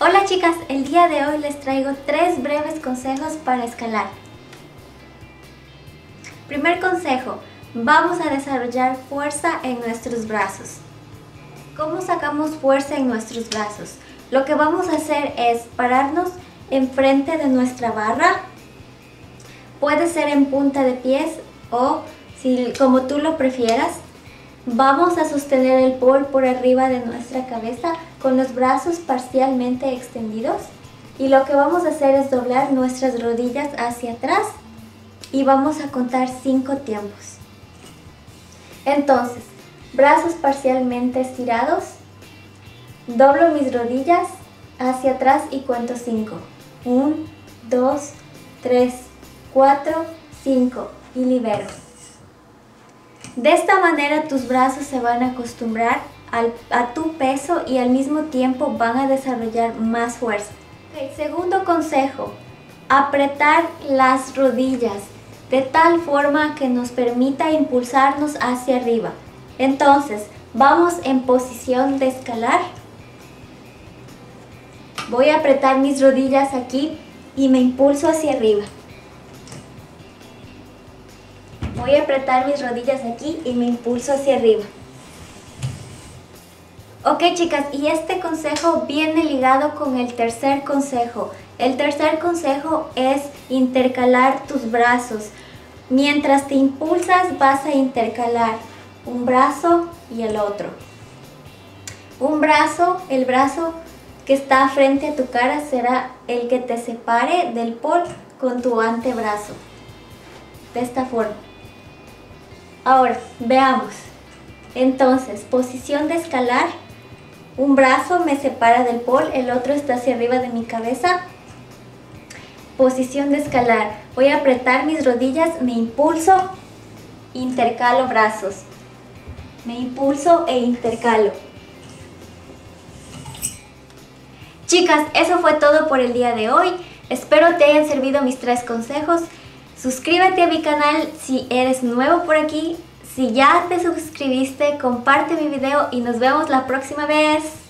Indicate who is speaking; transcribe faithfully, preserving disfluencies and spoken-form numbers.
Speaker 1: Hola chicas, el día de hoy les traigo tres breves consejos para escalar. Primer consejo, vamos a desarrollar fuerza en nuestros brazos. ¿Cómo sacamos fuerza en nuestros brazos? Lo que vamos a hacer es pararnos enfrente de nuestra barra. Puede ser en punta de pies o si, como tú lo prefieras. Vamos a sostener el pole por arriba de nuestra cabeza con los brazos parcialmente extendidos y lo que vamos a hacer es doblar nuestras rodillas hacia atrás y vamos a contar cinco tiempos. Entonces, brazos parcialmente estirados, doblo mis rodillas hacia atrás y cuento cinco. uno, dos, tres, cuatro, cinco y libero. De esta manera tus brazos se van a acostumbrar al, a tu peso y al mismo tiempo van a desarrollar más fuerza. Okay, segundo consejo, apretar las rodillas de tal forma que nos permita impulsarnos hacia arriba. Entonces, vamos en posición de escalar. Voy a apretar mis rodillas aquí y me impulso hacia arriba. Voy a apretar mis rodillas aquí y me impulso hacia arriba. Ok chicas, y este consejo viene ligado con el tercer consejo. El tercer consejo es intercalar tus brazos. Mientras te impulsas vas a intercalar un brazo y el otro. Un brazo, el brazo que está frente a tu cara será el que te separe del pole con tu antebrazo. De esta forma. Ahora, veamos. Entonces, posición de escalar. Un brazo me separa del pole, el otro está hacia arriba de mi cabeza. Posición de escalar. Voy a apretar mis rodillas, me impulso, intercalo brazos. Me impulso e intercalo. Chicas, eso fue todo por el día de hoy. Espero te hayan servido mis tres consejos. Suscríbete a mi canal si eres nuevo por aquí. Si ya te suscribiste, comparte mi video y nos vemos la próxima vez.